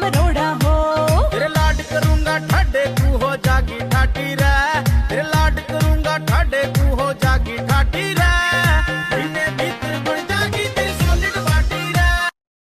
मरोड़ा हो। तेरे लाड करूंगा ठाडे तू हो जागी ठाटी रे।